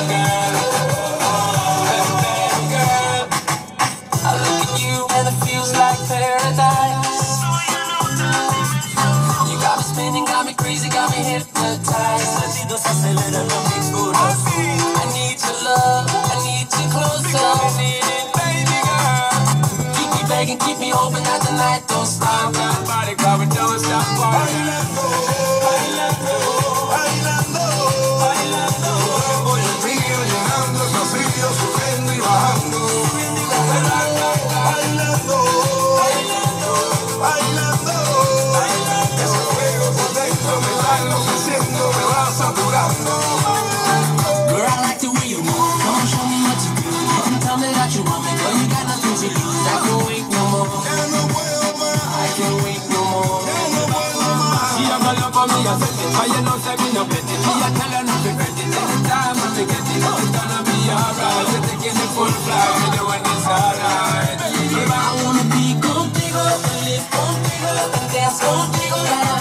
I look at you and it feels like paradise. You got me spinning, got me crazy, got me hypnotized. Latidos aceleran lo que juro. I need your love, I need you closer. I need it, baby girl. Keep me begging, keep me hoping that the night don't stop. Body cover, don't stop. Bailando, bailando, bailando, bailando. Voy el río llenando, esos ríos subiendo y bajando. Bailando, bailando, bailando. Ese fuego por dentro me va enloqueciendo, me va saturando. Girl, I like the way you move. Come on, show me what you do. You can tell me that you want me, but you got nothing to lose. I can't wait no more. I can't wait no more. She have a love for me, I said it. But you know, say me no bet it. Me, I tell her not to regret it. Anytime I forget it, it's gonna be alright. You're taking the full flight, you know when it's alright. Baby, I wanna be contigo, live contigo, and dance contigo.